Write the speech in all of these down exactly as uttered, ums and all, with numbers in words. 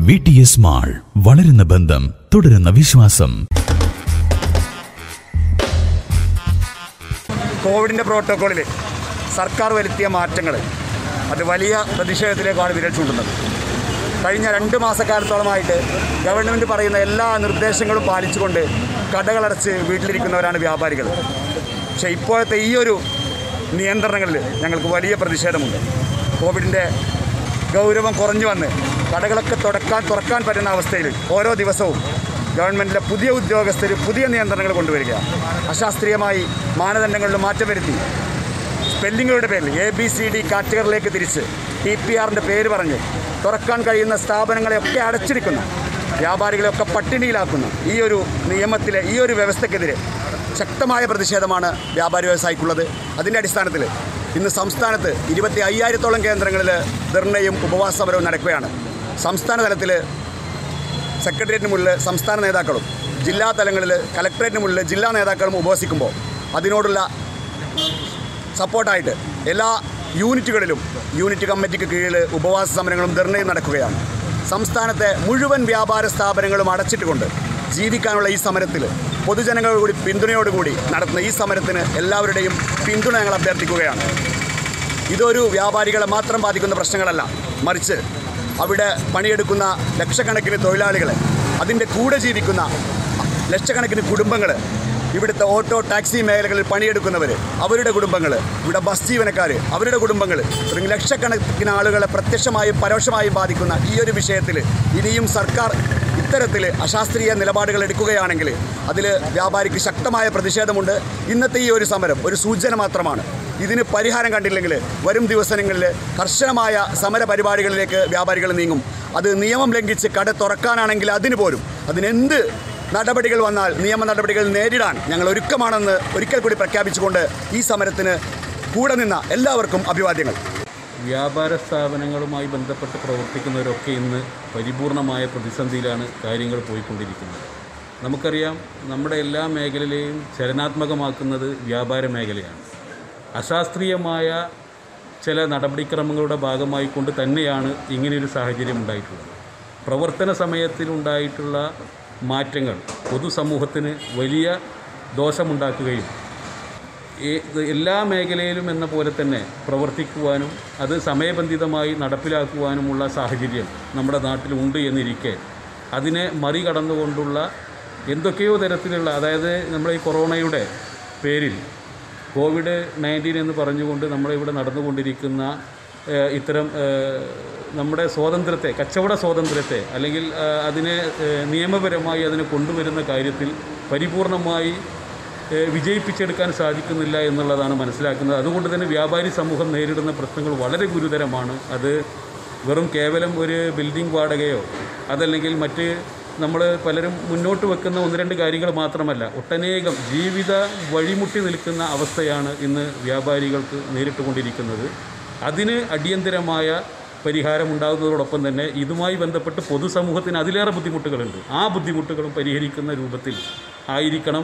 V T S mall, വളരുന്ന ബന്ധം, തുടരുന്ന വിശ്വാസം. കോവിഡിൻ്റെ പ്രോട്ടോക്കോളിൽ സർക്കാർ വരുത്തിയ മാറ്റങ്ങൾ അത് വലിയ പ്രതിഷേധത്തിലേക്കാണ് വിരൽ ചൂണ്ടുന്നത്. കഴിഞ്ഞ രണ്ട് മാസക്കാലത്തോളമായിട്ട് ഗവൺമെൻറ് പറയുന്ന എല്ലാ നിർദ്ദേശങ്ങളും പാലിച്ചുകൊണ്ട് കടകളടച്ച് വീട്ടിലിരിക്കുന്നവരാണ് വ്യാപാരികൾ. പക്ഷേ ഇപ്പോഴത്തെ ഈ ഒരു നിയന്ത്രണങ്ങളിൽ ഞങ്ങൾക്ക് വലിയ പ്രതിഷേധമുണ്ട്. കോവിഡിൻ്റെ ഗൗരവം കുറഞ്ഞു വന്ന് കടകളൊക്കെ തുറക്കാൻ തുറക്കാൻ പറ്റുന്ന അവസ്ഥയിൽ ഓരോ ദിവസവും ഗവൺമെൻറ്റിലെ പുതിയ ഉദ്യോഗസ്ഥർ പുതിയ നിയന്ത്രണങ്ങൾ കൊണ്ടുവരികയാണ്. അശാസ്ത്രീയമായി മാനദണ്ഡങ്ങളിൽ മാറ്റം വരുത്തി സ്പെല്ലിങ്ങുകളുടെ പേരിൽ എ ബി സി ഡി കാറ്റഗറിയിലേക്ക് തിരിച്ച് ടി പി ആറിൻ്റെ പേര് പറഞ്ഞ് തുറക്കാൻ കഴിയുന്ന സ്ഥാപനങ്ങളെയൊക്കെ അടച്ചിരിക്കുന്ന, വ്യാപാരികളെയൊക്കെ പട്ടിണിയിലാക്കുന്ന ഈ ഒരു നിയമത്തിലെ ഈ ഒരു വ്യവസ്ഥക്കെതിരെ ശക്തമായ പ്രതിഷേധമാണ് വ്യാപാരി വ്യവസായിക്കുള്ളത്. അതിൻ്റെ അടിസ്ഥാനത്തിൽ ഇന്ന് സംസ്ഥാനത്ത് ഇരുപത്തി അയ്യായിരത്തോളം കേന്ദ്രങ്ങളിൽ ധർണയും ഉപവാസ സമരവും നടക്കുകയാണ്. സംസ്ഥാന തലത്തിൽ സെക്രട്ടേറിയറ്റിന് മുന്നിൽ സംസ്ഥാന നേതാക്കളും ജില്ലാ തലങ്ങളിൽ കലക്ട്രേറ്റിന് മുന്നിൽ ജില്ലാ നേതാക്കളും ഉപവസിക്കുമ്പോൾ അതിനോടുള്ള സപ്പോർട്ടായിട്ട് എല്ലാ യൂണിറ്റുകളിലും യൂണിറ്റ് കമ്മിറ്റിക്ക് കീഴിൽ ഉപവാസ സമരങ്ങളും ധർണയും നടക്കുകയാണ്. സംസ്ഥാനത്തെ മുഴുവൻ വ്യാപാര സ്ഥാപനങ്ങളും അടച്ചിട്ടുകൊണ്ട് ജീവിക്കാനുള്ള ഈ സമരത്തിൽ പൊതുജനങ്ങളുടെ കൂടി പിന്തുണയോടുകൂടി നടത്തുന്ന ഈ സമരത്തിന് എല്ലാവരുടെയും പിന്തുണ ഞങ്ങൾ അഭ്യർത്ഥിക്കുകയാണ്. ഇതൊരു വ്യാപാരികളെ മാത്രം ബാധിക്കുന്ന പ്രശ്നങ്ങളല്ല, മറിച്ച് അവിടെ പണിയെടുക്കുന്ന ലക്ഷക്കണക്കിന് തൊഴിലാളികളെ, അതിൻ്റെ കൂടെ ജീവിക്കുന്ന ലക്ഷക്കണക്കിന് കുടുംബങ്ങൾ, ഇവിടുത്തെ ഓട്ടോ ടാക്സി മേഖലകളിൽ പണിയെടുക്കുന്നവർ, അവരുടെ കുടുംബങ്ങൾ, ഇവിടെ ബസ് ജീവനക്കാർ, അവരുടെ കുടുംബങ്ങൾ, തുടങ്ങി ലക്ഷക്കണക്കിന് ആളുകളെ പ്രത്യക്ഷമായും പരോക്ഷമായും ബാധിക്കുന്ന ഈ ഒരു വിഷയത്തിൽ ഇനിയും സർക്കാർ ഇത്തരത്തിൽ അശാസ്ത്രീയ നിലപാടുകൾ എടുക്കുകയാണെങ്കിൽ അതിൽ വ്യാപാരിക്ക് ശക്തമായ പ്രതിഷേധമുണ്ട്. ഇന്നത്തെ ഈ ഒരു സമരം ഒരു സൂചന മാത്രമാണ്. ഇതിന് പരിഹാരം കണ്ടില്ലെങ്കിൽ വരും ദിവസങ്ങളിൽ കർശനമായ സമര പരിപാടികളിലേക്ക് വ്യാപാരികൾ നീങ്ങും. അത് നിയമം ലംഘിച്ച് കട തുറക്കാനാണെങ്കിൽ അതിന് പോലും അതിനെന്ത് നടപടികൾ വന്നാൽ നിയമ നടപടികൾ നേരിടാൻ ഞങ്ങൾ ഒരുക്കമാണെന്ന് ഒരിക്കൽ കൂടി പ്രഖ്യാപിച്ചുകൊണ്ട് ഈ സമരത്തിന് കൂടെ നിന്ന എല്ലാവർക്കും അഭിവാദ്യങ്ങൾ. വ്യാപാര സ്ഥാപനങ്ങളുമായി ബന്ധപ്പെട്ട് പ്രവർത്തിക്കുന്നവരൊക്കെ ഇന്ന് പരിപൂർണമായ പ്രതിസന്ധിയിലാണ് കാര്യങ്ങൾ പോയിക്കൊണ്ടിരിക്കുന്നത്. നമുക്കറിയാം, നമ്മുടെ എല്ലാ മേഖലയിലെയും ചലനാത്മകമാക്കുന്നത് വ്യാപാര മേഖലയാണ്. അശാസ്ത്രീയമായ ചില നടപടിക്രമങ്ങളുടെ ഭാഗമായി കൊണ്ട് തന്നെയാണ് ഇങ്ങനെയൊരു സാഹചര്യം ഉണ്ടായിട്ടുള്ളത്. പ്രവർത്തന സമയത്തിലുണ്ടായിട്ടുള്ള മാറ്റങ്ങൾ പൊതുസമൂഹത്തിന് വലിയ ദോഷമുണ്ടാക്കുകയും എല്ലാ മേഖലയിലും എന്ന പോലെ തന്നെ പ്രവർത്തിക്കുവാനും അത് സമയബന്ധിതമായി നടപ്പിലാക്കുവാനുമുള്ള സാഹചര്യം നമ്മുടെ നാട്ടിലുണ്ട് എന്നിരിക്കെ അതിനെ മറികടന്നുകൊണ്ടുള്ള എന്തൊക്കെയോ തരത്തിലുള്ള, അതായത് നമ്മുടെ ഈ കൊറോണയുടെ പേരിൽ കോവിഡ് നയൻറ്റീൻ എന്ന് പറഞ്ഞുകൊണ്ട് നമ്മളിവിടെ നടന്നുകൊണ്ടിരിക്കുന്ന ഇത്തരം നമ്മുടെ സ്വാതന്ത്ര്യത്തെ, കച്ചവട സ്വാതന്ത്ര്യത്തെ, അല്ലെങ്കിൽ അതിനെ നിയമപരമായി അതിനെ കൊണ്ടുവരുന്ന കാര്യത്തിൽ പരിപൂർണമായി വിജയിപ്പിച്ചെടുക്കാൻ സാധിക്കുന്നില്ല എന്നുള്ളതാണ് മനസ്സിലാക്കുന്നത്. അതുകൊണ്ട് തന്നെ വ്യാപാരി സമൂഹം നേരിടുന്ന പ്രശ്നങ്ങൾ വളരെ ഗുരുതരമാണ്. അത് വെറും കേവലം ഒരു ബിൽഡിംഗ് വാടകയോ അതല്ലെങ്കിൽ മറ്റ് നമ്മൾ പലരും മുന്നോട്ട് വെക്കുന്ന ഒന്ന് രണ്ട് കാര്യങ്ങൾ മാത്രമല്ല, ഒട്ടനേകം ജീവിത വഴിമുട്ടി നിൽക്കുന്ന അവസ്ഥയാണ് ഇന്ന് വ്യാപാരികൾക്ക് നേരിട്ടുകൊണ്ടിരിക്കുന്നത്. അതിന് അടിയന്തരമായ പരിഹാരമുണ്ടാകുന്നതോടൊപ്പം തന്നെ ഇതുമായി ബന്ധപ്പെട്ട് പൊതുസമൂഹത്തിന് അതിലേറെ ബുദ്ധിമുട്ടുകളുണ്ട്. ആ ബുദ്ധിമുട്ടുകളും പരിഹരിക്കുന്ന രൂപത്തിൽ ആയിരിക്കണം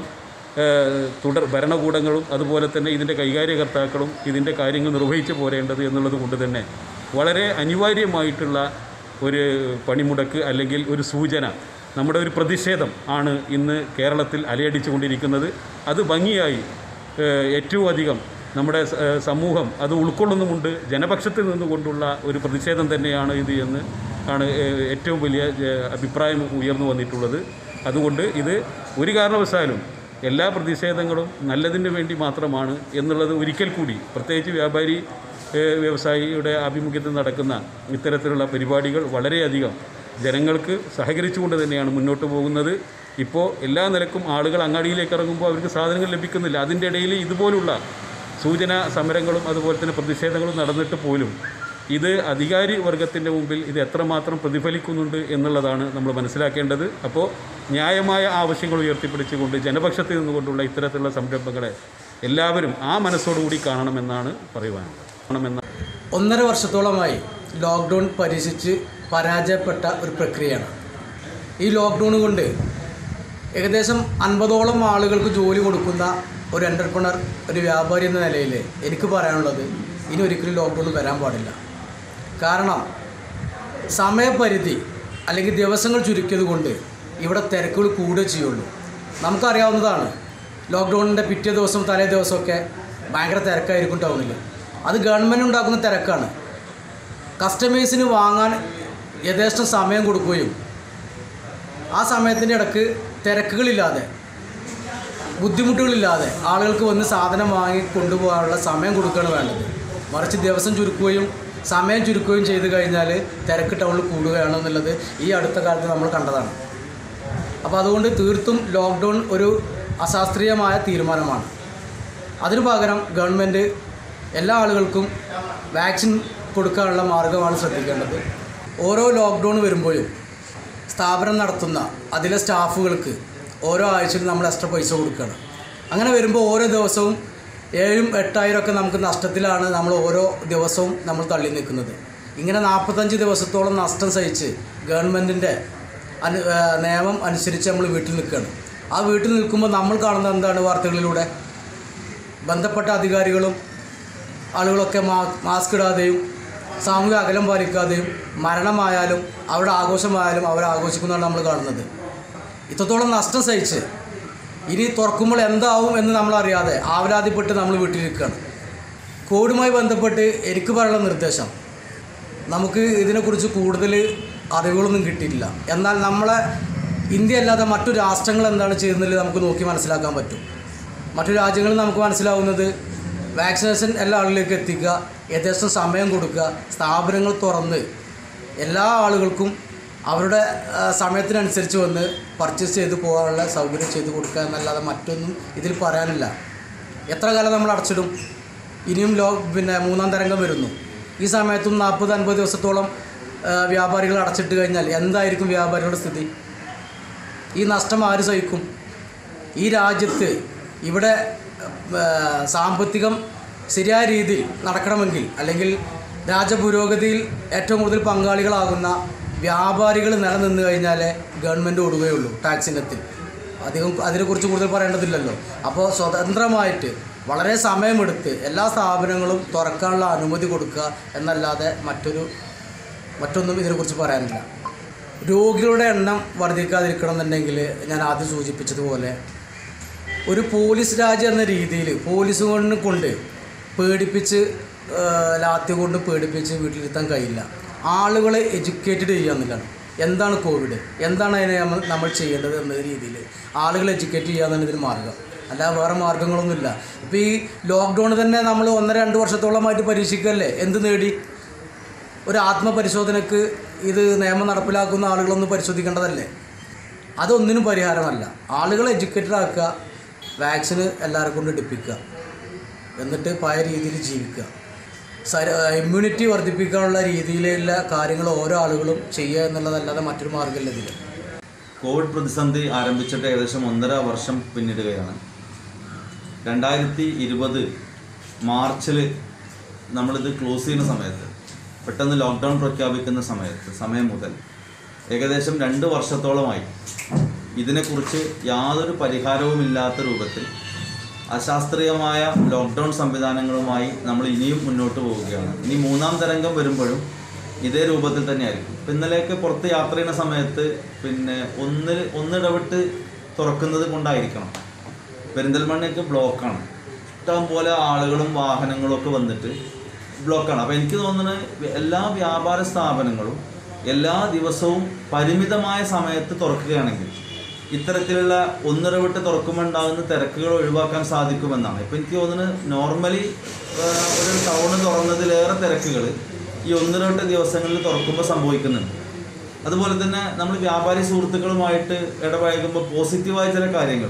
തുടർ ഭരണകൂടങ്ങളും അതുപോലെ തന്നെ ഇതിൻ്റെ കൈകാര്യകർത്താക്കളും ഇതിൻ്റെ കാര്യങ്ങൾ നിർവഹിച്ചു പോരേണ്ടത് എന്നുള്ളത് കൊണ്ട് തന്നെ വളരെ അനിവാര്യമായിട്ടുള്ള ഒരു പണിമുടക്ക് അല്ലെങ്കിൽ ഒരു സൂചന, നമ്മുടെ ഒരു പ്രതിഷേധം ആണ് ഇന്ന് കേരളത്തിൽ അലയടിച്ചു കൊണ്ടിരിക്കുന്നത്. അത് ഭംഗിയായി ഏറ്റവും അധികം നമ്മുടെ സമൂഹം അത് ഉൾക്കൊള്ളുന്നുമുണ്ട്. ജനപക്ഷത്തിൽ നിന്നുകൊണ്ടുള്ള ഒരു പ്രതിഷേധം തന്നെയാണ് ഇത് എന്ന് ആണ് ഏറ്റവും വലിയ അഭിപ്രായം ഉയർന്നു വന്നിട്ടുള്ളത്. അതുകൊണ്ട് ഇത് ഒരു കാരണവശാലും എല്ലാ പ്രതിഷേധങ്ങളും നല്ലതിന് വേണ്ടി മാത്രമാണ് എന്നുള്ളത് ഒരിക്കൽ കൂടി, പ്രത്യേകിച്ച് വ്യാപാരി വ്യവസായിയുടെ ആഭിമുഖ്യത്തിൽ നടക്കുന്ന ഇത്തരത്തിലുള്ള പരിപാടികൾ വളരെയധികം ജനങ്ങൾക്ക് സഹകരിച്ചുകൊണ്ട് തന്നെയാണ് മുന്നോട്ട് പോകുന്നത്. ഇപ്പോൾ എല്ലാ നിലക്കും ആളുകൾ അങ്ങാടിയിലേക്ക് ഇറങ്ങുമ്പോൾ അവർക്ക് സാധനങ്ങൾ ലഭിക്കുന്നില്ല. അതിൻ്റെ ഇടയിൽ ഇതുപോലുള്ള സൂചനാ സമരങ്ങളും അതുപോലെ തന്നെ പ്രതിഷേധങ്ങളും നടന്നിട്ട് പോലും ഇത് അധികാരി വർഗത്തിൻ്റെ മുമ്പിൽ ഇത് എത്രമാത്രം പ്രതിഫലിക്കുന്നുണ്ട് എന്നുള്ളതാണ് നമ്മൾ മനസ്സിലാക്കേണ്ടത്. അപ്പോൾ ന്യായമായ ആവശ്യങ്ങൾ ഉയർത്തിപ്പിടിച്ചുകൊണ്ട് ജനപക്ഷത്തിൽ നിന്നുകൊണ്ടുള്ള ഇത്തരത്തിലുള്ള സംരംഭങ്ങളെ എല്ലാവരും ആ മനസ്സോടുകൂടി കാണണമെന്നാണ് പറയുവാനുള്ളത്. ഒന്നര വർഷത്തോളമായി ലോക്ക്ഡൗൺ പരീക്ഷിച്ച് പരാജയപ്പെട്ട ഒരു പ്രക്രിയയാണ്. ഈ ലോക്ക്ഡൗൺ കൊണ്ട് ഏകദേശം അൻപതോളം ആളുകൾക്ക് ജോലി കൊടുക്കുന്ന ഒരു എൻ്റർപ്രണർ, ഒരു വ്യാപാരി എന്ന നിലയിൽ എനിക്ക് പറയാനുള്ളത്, ഇനി ഒരിക്കലും ലോക്ക്ഡൗൺ വരാൻ പാടില്ല. കാരണം സമയപരിധി അല്ലെങ്കിൽ ദിവസങ്ങൾ ചുരുക്കിയത് കൊണ്ട് ഇവിടെ തിരക്കുകൾ കൂടുകയേ ചെയ്യുള്ളൂ. നമുക്കറിയാവുന്നതാണ്, ലോക്ക്ഡൗണിൻ്റെ പിറ്റേ ദിവസം തലേ ദിവസമൊക്കെ ഭയങ്കര തിരക്കായിരിക്കും ടൗണിൽ. അത് ഗവൺമെൻറ് ഉണ്ടാക്കുന്ന തിരക്കാണ്. കസ്റ്റമേഴ്സിന് വാങ്ങാൻ യഥേഷ്ടം സമയം കൊടുക്കുകയും ആ സമയത്തിൻ്റെ ഇടയ്ക്ക് തിരക്കുകളില്ലാതെ ബുദ്ധിമുട്ടുകളില്ലാതെ ആളുകൾക്ക് വന്ന് സാധനം വാങ്ങി കൊണ്ടുപോകാനുള്ള സമയം കൊടുക്കുകയാണ് വേണ്ടത്. മറിച്ച് ദിവസം ചുരുക്കുകയും സമയം ചുരുക്കുകയും ചെയ്ത് കഴിഞ്ഞാൽ തിരക്ക് ടൗണിൽ കൂടുകയാണെന്നുള്ളത് ഈ അടുത്ത കാലത്ത് നമ്മൾ കണ്ടതാണ്. അപ്പോൾ അതുകൊണ്ട് തീർത്തും ലോക്ക്ഡൗൺ ഒരു അശാസ്ത്രീയമായ തീരുമാനമാണ്. അതിനു പകരം ഗവൺമെൻറ് എല്ലാ ആളുകൾക്കും വാക്സിൻ കൊടുക്കാനുള്ള മാർഗ്ഗമാണ് ശ്രദ്ധിക്കേണ്ടത്. ഓരോ ലോക്ക്ഡൗൺ വരുമ്പോഴും സ്ഥാപനം നടത്തുന്ന അതിലെ സ്റ്റാഫുകൾക്ക് ഓരോ ആഴ്ചയിലും നമ്മൾ എക്സ്ട്രാ പൈസ കൊടുക്കുകയാണ്. അങ്ങനെ വരുമ്പോൾ ഓരോ ദിവസവും ഏഴും എട്ടായിരം ഒക്കെ നമുക്ക് നഷ്ടത്തിലാണ് നമ്മൾ ഓരോ ദിവസവും നമ്മൾ തള്ളി നിൽക്കുന്നത്. ഇങ്ങനെ നാൽപ്പത്തഞ്ച് ദിവസത്തോളം നഷ്ടം സഹിച്ച് ഗവൺമെൻറ്റിൻ്റെ അനു നിയമം അനുസരിച്ച് നമ്മൾ വീട്ടിൽ നിൽക്കുകയാണ്. ആ വീട്ടിൽ നിൽക്കുമ്പോൾ നമ്മൾ കാണുന്നത് എന്താണ്? വാർത്തകളിലൂടെ ബന്ധപ്പെട്ട അധികാരികളും ആളുകളൊക്കെ മാ മാസ്ക് ഇടാതെയും സാമൂഹിക അകലം പാലിക്കാതെയും മരണമായാലും അവരുടെ ആഘോഷമായാലും അവർ ആഘോഷിക്കുന്നതാണ് നമ്മൾ കാണുന്നത്. ഇത്രത്തോളം നഷ്ടം സഹിച്ച് ഇനി തുറക്കുമ്പോൾ എന്താവും എന്ന് നമ്മളറിയാതെ ആവലാതിപ്പെട്ട് നമ്മൾ വീട്ടിലിരിക്കുകയാണ്. കോവിഡുമായി ബന്ധപ്പെട്ട് എനിക്ക് പറയാനുള്ള നിർദ്ദേശം, നമുക്ക് ഇതിനെക്കുറിച്ച് കൂടുതൽ അറിവുകളൊന്നും കിട്ടിയിട്ടില്ല. എന്നാൽ നമ്മളെ ഇന്ത്യ അല്ലാതെ മറ്റു രാഷ്ട്രങ്ങൾ എന്താണ് ചെയ്യുന്നതിൽ നമുക്ക് നോക്കി മനസ്സിലാക്കാൻ പറ്റും. മറ്റു രാജ്യങ്ങളിൽ നമുക്ക് മനസ്സിലാവുന്നത് വാക്സിനേഷൻ എല്ലാ ആളുകളിലേക്ക് എത്തിക്കുക, യഥേഷ്ടം സമയം കൊടുക്കുക, സ്ഥാപനങ്ങൾ തുറന്ന് എല്ലാ ആളുകൾക്കും അവരുടെ സമയത്തിനനുസരിച്ച് വന്ന് പർച്ചേസ് ചെയ്ത് പോകാനുള്ള സൗകര്യം ചെയ്ത് കൊടുക്കുക എന്നല്ലാതെ മറ്റൊന്നും ഇതിൽ പറയാനില്ല. എത്ര കാലം നമ്മൾ അടച്ചിടും? ഇനിയും ലോ പിന്നെ മൂന്നാം തരംഗം വരുന്നു. ഈ സമയത്തും നാൽപ്പത് അൻപത് ദിവസത്തോളം വ്യാപാരികൾ അടച്ചിട്ട് കഴിഞ്ഞാൽ എന്തായിരിക്കും വ്യാപാരികളുടെ സ്ഥിതി? ഈ നഷ്ടം ആര് സഹിക്കും? ഈ രാജ്യത്ത് ഇവിടെ സാമ്പത്തികം ശരിയായ രീതിയിൽ നടക്കണമെങ്കിൽ, അല്ലെങ്കിൽ രാജ്യപുരോഗതിയിൽ ഏറ്റവും കൂടുതൽ പങ്കാളികളാകുന്ന വ്യാപാരികൾ നിലനിന്ന് കഴിഞ്ഞാലേ ഗവൺമെൻറ് ഓടുകയുള്ളൂ ടാക്സിനത്തിൽ. അധികം അതിനെക്കുറിച്ച് കൂടുതൽ പറയേണ്ടതില്ലല്ലോ. അപ്പോൾ സ്വതന്ത്രമായിട്ട് വളരെ സമയമെടുത്ത് എല്ലാ സ്ഥാപനങ്ങളും തുറക്കാനുള്ള അനുമതി കൊടുക്കുക എന്നല്ലാതെ മറ്റൊരു മറ്റൊന്നും ഇതിനെക്കുറിച്ച് പറയാനില്ല. രോഗികളുടെ എണ്ണം വർദ്ധിക്കാതിരിക്കണം എന്നുണ്ടെങ്കിൽ ഞാൻ ആദ്യം സൂചിപ്പിച്ചതുപോലെ ഒരു പോലീസ് രാജ്യം എന്ന രീതിയിൽ പോലീസ് കൊണ്ട് കൊണ്ട് പേടിപ്പിച്ച് ലാത്തി കൊണ്ട് പേടിപ്പിച്ച് വീട്ടിലിരുത്താൻ കഴിയില്ല. ആളുകളെ എഡ്യൂക്കേറ്റഡ് ചെയ്യുക എന്നുള്ളതാണ്. എന്താണ് കോവിഡ്, എന്താണ് അതിനെ നമ്മൾ നമ്മൾ ചെയ്യേണ്ടത് എന്ന രീതിയിൽ ആളുകളെ എഡ്യൂക്കേറ്റ് ചെയ്യുക എന്നാണ് ഇതിന് മാർഗ്ഗം. അല്ല വേറെ മാർഗ്ഗങ്ങളൊന്നുമില്ല. ഇപ്പോൾ ഈ ലോക്ക്ഡൗൺ തന്നെ നമ്മൾ ഒന്നര രണ്ട് വർഷത്തോളമായിട്ട് പരീക്ഷിക്കല്ലേ, എന്ത് നേടി? ഒരു ആത്മപരിശോധനയ്ക്ക് ഇത് നിയമം നടപ്പിലാക്കുന്ന ആളുകളൊന്നും പരിശോധിക്കേണ്ടതല്ലേ? അതൊന്നിനും പരിഹാരമല്ല. ആളുകളെ എഡ്യൂക്കേറ്റഡ് ആക്കുക, വാക്സിന് എല്ലാവരെ കൊണ്ട് എടുപ്പിക്കുക, എന്നിട്ട് പഴയ രീതിയിൽ ജീവിക്കുക. ഇമ്മ്യൂണിറ്റി വർദ്ധിപ്പിക്കാനുള്ള രീതിയിലുള്ള കാര്യങ്ങൾ ഓരോ ആളുകളും ചെയ്യുക എന്നുള്ളതല്ലാതെ മറ്റൊരു മാർഗ്ഗമില്ല ഇതിൽ. കോവിഡ് പ്രതിസന്ധി ആരംഭിച്ചിട്ട് ഏകദേശം ഒന്നര വർഷം പിന്നിടുകയാണ്. രണ്ടായിരത്തി ഇരുപത് മാർച്ചിൽ നമ്മളിത് ക്ലോസ് ചെയ്യുന്ന സമയത്ത്, പെട്ടെന്ന് ലോക്ക്ഡൗൺ പ്രഖ്യാപിക്കുന്ന സമയത്ത് സമയം മുതൽ ഏകദേശം രണ്ട് വർഷത്തോളമായി ഇതിനെക്കുറിച്ച് യാതൊരു പരിഹാരവുമില്ലാത്ത രൂപത്തിൽ അശാസ്ത്രീയമായ ലോക്ക്ഡൗൺ സംവിധാനങ്ങളുമായി നമ്മൾ ഇനിയും മുന്നോട്ട് പോവുകയാണ്. ഇനി മൂന്നാം തരംഗം വരുമ്പോഴും ഇതേ രൂപത്തിൽ തന്നെയായിരിക്കും. ഇന്നലേക്ക് പുറത്ത് യാത്ര ചെയ്യുന്ന സമയത്ത് പിന്നെ ഒന്ന് ഒന്നിടവിട്ട് തുറക്കുന്നത് കൊണ്ടായിരിക്കണം. പെരിന്തൽമണ്ണയ്ക്ക് ബ്ലോക്കാണ്, ഇഷ്ടം പോലെ ആളുകളും വാഹനങ്ങളും ഒക്കെ വന്നിട്ട് ബ്ലോക്കാണ്. അപ്പോൾ എനിക്ക് തോന്നുന്നത് എല്ലാ വ്യാപാര സ്ഥാപനങ്ങളും എല്ലാ ദിവസവും പരിമിതമായ സമയത്ത് തുറക്കുകയാണെങ്കിൽ ഇത്തരത്തിലുള്ള ഒന്നിടവിട്ട് തുറക്കുമ്പോൾ ഉണ്ടാകുന്ന തിരക്കുകൾ ഒഴിവാക്കാൻ സാധിക്കുമെന്നാണ്. ഇപ്പോൾ എനിക്ക് തോന്നുന്നത് നോർമലി ഒരു ടൗണ് തുറന്നതിലേറെ തിരക്കുകൾ ഈ ഒന്നിടവിട്ട് ദിവസങ്ങളിൽ തുറക്കുമ്പോൾ സംഭവിക്കുന്നുണ്ട്. അതുപോലെ തന്നെ നമ്മൾ വ്യാപാരി സുഹൃത്തുക്കളുമായിട്ട് ഇടപഴകുമ്പോൾ പോസിറ്റീവായ ചില കാര്യങ്ങൾ,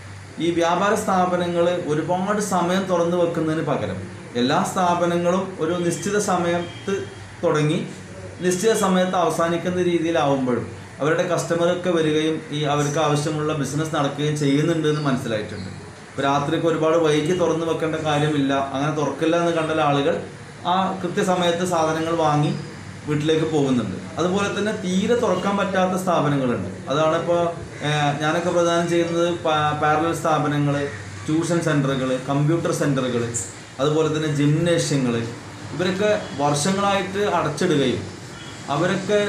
ഈ വ്യാപാര സ്ഥാപനങ്ങൾ ഒരുപാട് സമയം തുറന്നു വെക്കുന്നതിന് പകരം എല്ലാ സ്ഥാപനങ്ങളും ഒരു നിശ്ചിത സമയത്ത് തുടങ്ങി നിശ്ചിത സമയത്ത് അവസാനിക്കുന്ന രീതിയിലാവുമ്പോഴും അവരുടെ കസ്റ്റമറൊക്കെ വരികയും ഈ അവർക്ക് ആവശ്യമുള്ള ബിസിനസ് നടക്കുകയും ചെയ്യുന്നുണ്ട് എന്ന് മനസ്സിലായിട്ടുണ്ട്. ഇപ്പോൾ രാത്രിക്ക് ഒരുപാട് വൈകി തുറന്നു വെക്കേണ്ട കാര്യമില്ല, അങ്ങനെ തുറക്കില്ല എന്ന് കണ്ടാൽ ആളുകൾ ആ കൃത്യസമയത്ത് സാധനങ്ങൾ വാങ്ങി വീട്ടിലേക്ക് പോകുന്നുണ്ട്. അതുപോലെ തന്നെ തീരെ തുറക്കാൻ പറ്റാത്ത സ്ഥാപനങ്ങളുണ്ട്. അതാണ് ഇപ്പോൾ ഞാനൊക്കെ പ്രദാനം ചെയ്യുന്നത് പാരലൽ സ്ഥാപനങ്ങൾ, ട്യൂഷൻ സെൻ്ററുകൾ, കമ്പ്യൂട്ടർ സെൻ്ററുകൾ, അതുപോലെ തന്നെ ജിംനേഷ്യങ്ങൾ. ഇവരൊക്കെ വർഷങ്ങളായിട്ട് അടച്ചിടുകയും അവരൊക്കെ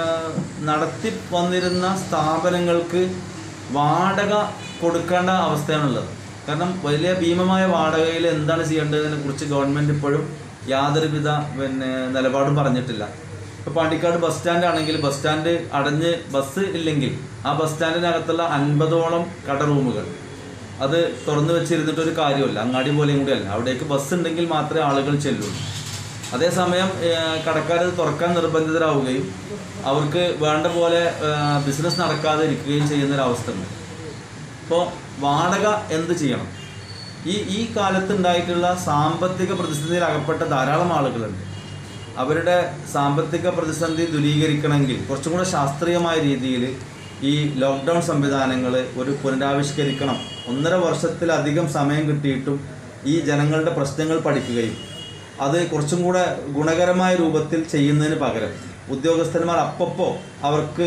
നടത്തി വന്നിരുന്ന സ്ഥാപനങ്ങൾക്ക് വാടക കൊടുക്കേണ്ട അവസ്ഥയാണുള്ളത്. കാരണം വലിയ ഭീമമായ വാടകയിൽ എന്താണ് ചെയ്യേണ്ടതിനെ കുറിച്ച് ഗവൺമെൻറ് ഇപ്പോഴും യാതൊരുവിധ പിന്നെ നിലപാടും പറഞ്ഞിട്ടില്ല. ഇപ്പോൾ പാണ്ടിക്കാട് ബസ് സ്റ്റാൻഡ് ആണെങ്കിൽ ബസ് സ്റ്റാൻഡ് അടഞ്ഞ് ബസ് ഇല്ലെങ്കിൽ ആ ബസ് സ്റ്റാൻഡിനകത്തുള്ള അൻപതോളം കട റൂമുകൾ അത് തുറന്നു വെച്ചിരുന്നിട്ടൊരു കാര്യമല്ല. അങ്ങാടി പോലെയും കൂടിയല്ല, അവിടേക്ക് ബസ് ഉണ്ടെങ്കിൽ മാത്രമേ ആളുകൾ ചെല്ലുള്ളൂ. അതേസമയം കടക്കാർ തുറക്കാൻ നിർബന്ധിതരാവുകയും അവർക്ക് വേണ്ട പോലെ ബിസിനസ് നടക്കാതെ ഇരിക്കുകയും ചെയ്യുന്നൊരവസ്ഥ ഉണ്ട്. ഇപ്പോൾ വാടക എന്ത് ചെയ്യണം? ഈ ഈ കാലത്തുണ്ടായിട്ടുള്ള സാമ്പത്തിക പ്രതിസന്ധിയിൽ അകപ്പെട്ട ധാരാളം ആളുകളുണ്ട്. അവരുടെ സാമ്പത്തിക പ്രതിസന്ധി ദൂരീകരിക്കണമെങ്കിൽ കുറച്ചും കൂടെ ശാസ്ത്രീയമായ രീതിയിൽ ഈ ലോക്ക്ഡൗൺ സംവിധാനങ്ങൾ ഒരു പുനരാവിഷ്കരിക്കണം. ഒന്നര വർഷത്തിലധികം സമയം കിട്ടിയിട്ടും ഈ ജനങ്ങളുടെ പ്രശ്നങ്ങൾ പഠിക്കുകയും അത് കുറച്ചും കൂടെ ഗുണകരമായ രൂപത്തിൽ ചെയ്യുന്നതിന് പകരം ഉദ്യോഗസ്ഥന്മാർ അപ്പപ്പോൾ അവർക്ക്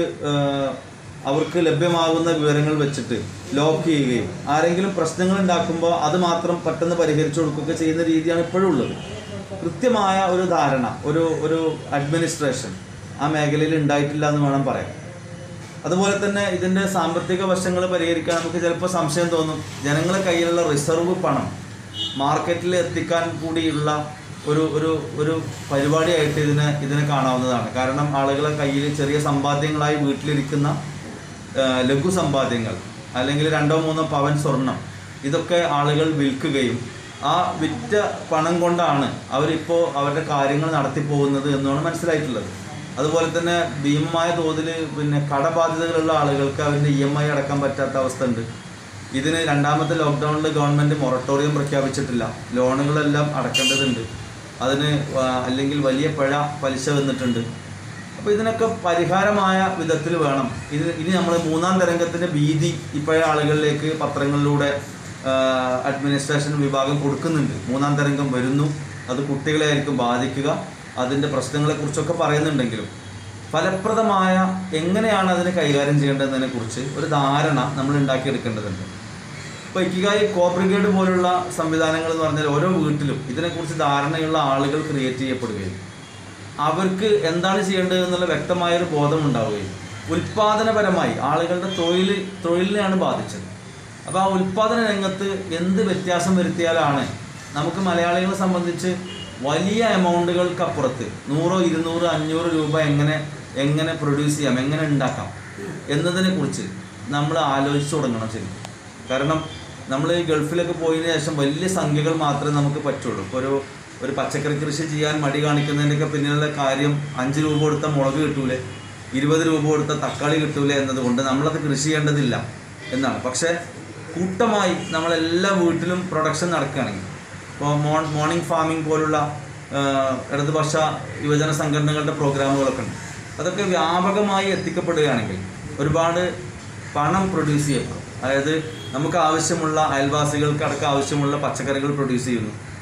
അവർക്ക് ലഭ്യമാകുന്ന വിവരങ്ങൾ വെച്ചിട്ട് ലോക്ക് ചെയ്യുകയും ആരെങ്കിലും പ്രശ്നങ്ങൾ ഉണ്ടാക്കുമ്പോൾ അത് മാത്രം പെട്ടെന്ന് പരിഹരിച്ചു കൊടുക്കുകയൊക്കെ ചെയ്യുന്ന രീതിയാണ് ഇപ്പോഴും ഉള്ളത്. കൃത്യമായ ഒരു ധാരണ, ഒരു ഒരു അഡ്മിനിസ്ട്രേഷൻ ആ മേഖലയിൽ ഉണ്ടായിട്ടില്ല എന്ന് വേണം പറയാം. അതുപോലെ തന്നെ ഇതിൻ്റെ സാമ്പത്തിക വശങ്ങൾ പരിഹരിക്കാൻ നമുക്ക് ചിലപ്പോൾ സംശയം തോന്നും. ജനങ്ങളുടെ കയ്യിലുള്ള റിസർവ് പണം മാർക്കറ്റിൽ എത്തിക്കാൻ കൂടിയുള്ള ഒരു ഒരു ഒരു പരിപാടിയായിട്ട് ഇതിനെ ഇതിനെ കാണാവുന്നതാണ്. കാരണം ആളുകളെ കയ്യിൽ ചെറിയ സമ്പാദ്യങ്ങളായി വീട്ടിലിരിക്കുന്ന ലഘു സമ്പാദ്യങ്ങൾ അല്ലെങ്കിൽ രണ്ടോ മൂന്നോ പവൻ സ്വർണം ഇതൊക്കെ ആളുകൾ വിൽക്കുകയും ആ വിറ്റ പണം കൊണ്ടാണ് അവരിപ്പോൾ അവരുടെ കാര്യങ്ങൾ നടത്തിപ്പോകുന്നത് എന്നാണ് മനസ്സിലായിട്ടുള്ളത്. അതുപോലെ തന്നെ ഭീമമായ തോതിൽ പിന്നെ കടബാധ്യതകളുള്ള ആളുകൾക്ക് അവരുടെ ഇ എം ഐ അടക്കാൻ പറ്റാത്ത അവസ്ഥ ഉണ്ട്. ഇതിന് രണ്ടാമത്തെ ലോക്ക്ഡൗണിൽ ഗവൺമെൻറ് മൊറട്ടോറിയം പ്രഖ്യാപിച്ചിട്ടില്ല. ലോണുകളെല്ലാം അടക്കേണ്ടതുണ്ട്. അതിന് അല്ലെങ്കിൽ വലിയ പിഴ പലിശ വന്നിട്ടുണ്ട്. അപ്പോൾ ഇതിനൊക്കെ പരിഹാരമായ വിധത്തിൽ വേണം. ഇത് ഇനി നമ്മൾ മൂന്നാം തരംഗത്തിൻ്റെ ഭീതി ഇപ്പോഴേ ആളുകളിലേക്ക് പത്രങ്ങളിലൂടെ അഡ്മിനിസ്ട്രേഷൻ വിഭാഗം കൊടുക്കുന്നുണ്ട്. മൂന്നാം തരംഗം വരുന്നു, അത് കുട്ടികളെ ആയിരിക്കും ബാധിക്കുക, അതിൻ്റെ പ്രശ്നങ്ങളെക്കുറിച്ചൊക്കെ പറയുന്നുണ്ടെങ്കിലും ഫലപ്രദമായ എങ്ങനെയാണ് അതിനെ കൈകാര്യം ചെയ്യേണ്ടതിനെക്കുറിച്ച് ഒരു ധാരണ നമ്മൾ ഉണ്ടാക്കിയെടുക്കേണ്ടതുണ്ട്. ഇപ്പോൾ ഇക്കിഗായി കോ ബ്രിഗേഡ് പോലുള്ള സംവിധാനങ്ങൾ എന്ന് പറഞ്ഞാൽ ഓരോ വീട്ടിലും ഇതിനെക്കുറിച്ച് ധാരണയുള്ള ആളുകൾ ക്രിയേറ്റ് ചെയ്യപ്പെടുകയും അവർക്ക് എന്താണ് ചെയ്യേണ്ടത് എന്നുള്ള വ്യക്തമായൊരു ബോധം ഉണ്ടാവുകയും ഉൽപ്പാദനപരമായി ആളുകളുടെ തൊഴിൽ തൊഴിലിനെയാണ് ബാധിച്ചത്. അപ്പോൾ ആ ഉൽപ്പാദന രംഗത്ത് എന്ത് വ്യത്യാസം വരുത്തിയാലാണ് നമുക്ക് മലയാളികളെ സംബന്ധിച്ച് വലിയ എമൗണ്ടുകൾക്കപ്പുറത്ത് നൂറോ ഇരുന്നൂറ് അഞ്ഞൂറ് രൂപ എങ്ങനെ എങ്ങനെ പ്രൊഡ്യൂസ് ചെയ്യാം, എങ്ങനെ ഉണ്ടാക്കാം എന്നതിനെക്കുറിച്ച് നമ്മൾ ആലോചിച്ച് തുടങ്ങണം ശരിക്കും. കാരണം നമ്മൾ ഈ ഗൾഫിലൊക്കെ പോയതിനു ശേഷം വലിയ സംഖ്യകൾ മാത്രമേ നമുക്ക് പറ്റുള്ളൂ. ഇപ്പോൾ ഒരു ഒരു പച്ചക്കറി കൃഷി ചെയ്യാൻ മടി കാണിക്കുന്നതിൻ്റെയൊക്കെ പിന്നിലുള്ള കാര്യം അഞ്ച് രൂപ കൊടുത്ത മുളക് കിട്ടൂലേ, ഇരുപത് രൂപ കൊടുത്ത തക്കാളി കിട്ടൂലേ എന്നതുകൊണ്ട് നമ്മളത് കൃഷി ചെയ്യേണ്ടതില്ല എന്നാണ്. പക്ഷേ കൂട്ടമായി നമ്മളെല്ലാ വീട്ടിലും പ്രൊഡക്ഷൻ നടക്കുകയാണെങ്കിൽ ഇപ്പോൾ മോൺ മോർണിംഗ് ഫാമിംഗ് പോലുള്ള ഇടതുപക്ഷ യുവജന സംഘടനകളുടെ പ്രോഗ്രാമുകളൊക്കെ ഉണ്ട്. അതൊക്കെ വ്യാപകമായി എത്തിക്കപ്പെടുകയാണെങ്കിൽ ഒരുപാട് പണം പ്രൊഡ്യൂസ് ചെയ്യപ്പെടും. അതായത് നമുക്ക് ആവശ്യമുള്ള അയൽവാസികൾക്ക് അടക്കം ആവശ്യമുള്ള പച്ചക്കറികൾ പ്രൊഡ്യൂസ് ചെയ്യുന്നു.